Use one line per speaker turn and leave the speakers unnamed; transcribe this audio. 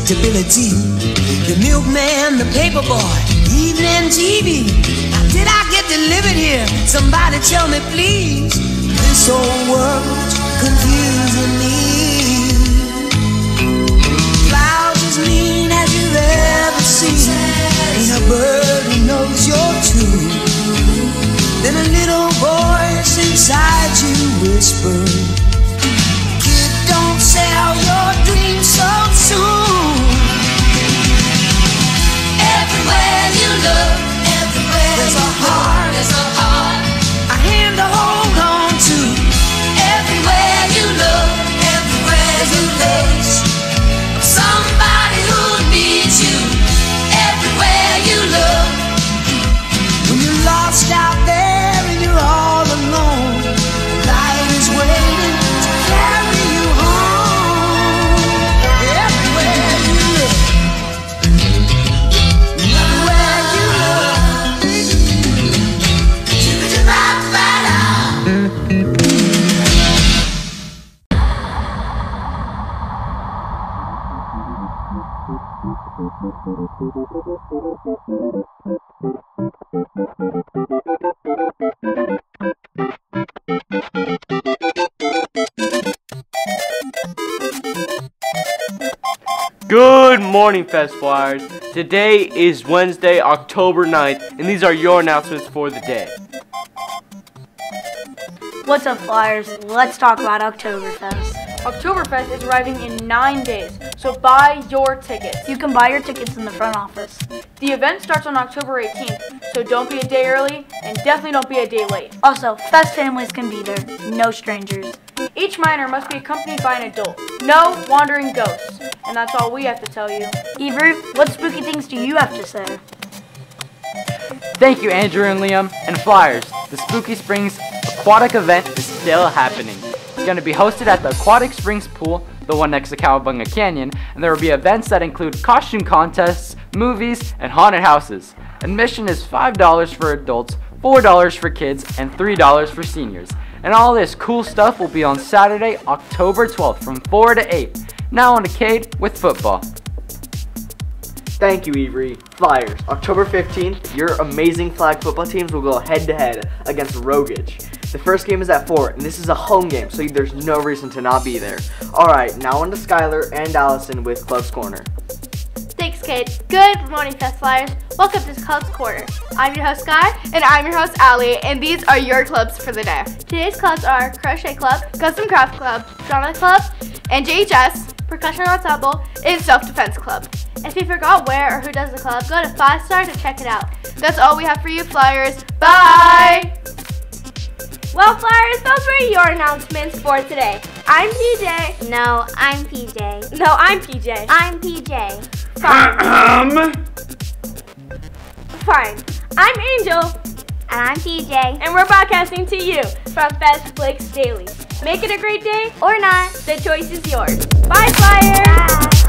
respectability. The milkman, the paper boy, evening TV. Now, did I get delivered here? Somebody tell me, please. This whole world's confusing me. Clouds as mean as you've ever seen. Ain't a bird who knows you're true. Then a little voice inside you whispers, kid, don't sell your dreams so soon. Everywhere you look, everywhere there's a heart, a hand to hold on to. Everywhere you look, everywhere there's a face of somebody who needs you. Everywhere you look, when you're lost out there and you're all alone, light is waiting to carry you home. Everywhere you look, everywhere you look,
Good morning, Fest Flyers. Today is Wednesday, October 9th, and these are your announcements for the day.
What's up, Flyers? Let's talk about Oktoberfest.
Oktoberfest is arriving in 9 days, so buy your tickets.
You can buy your tickets in the front office.
The event starts on October 18th, so don't be a day early and definitely don't be a day late.
Also, Fest families can be there, no strangers.
Each minor must be accompanied by an adult. No wandering ghosts. And that's all we have to tell you.
Avery, what spooky things do you have to say?
Thank you, Andrew and Liam. And Flyers, the Spooky Springs aquatic event is still happening. It's going to be hosted at the Aquatic Springs Pool, the one next to Cowabunga Canyon, and there will be events that include costume contests, movies, and haunted houses. Admission is $5 for adults, $4 for kids, and $3 for seniors. And all this cool stuff will be on Saturday, October 12th from 4 to 8. Now on to Cade with football.
Thank you, Avery. Flyers, October 15th, your amazing flag football teams will go head-to-head against Rogage. The first game is at 4, and this is a home game, so there's no reason to not be there. Alright, now on to Skylar and Allison with Club's Corner.
Thanks, Cade. Good morning, Fest Flyers. Welcome to Club's Corner. I'm your host, Sky. And I'm your host, Allie, and these are your clubs for the day. Today's clubs are Crochet Club, Custom Craft Club, Drama Club, and JHS, Percussion Ensemble, and Self-Defense Club. If you forgot where or who does the club, go to 5-star to check it out. That's all we have for you, Flyers. Bye! Well, Flyers, those were your announcements for today. I'm PJ.
No, I'm PJ.
No, I'm PJ.
I'm PJ.
Fine. Fine. I'm Angel.
And I'm PJ.
And we're broadcasting to you from Fest Flakes Daily. Make it a great day
Or not.
The choice is yours. Bye, Flyers.
Bye.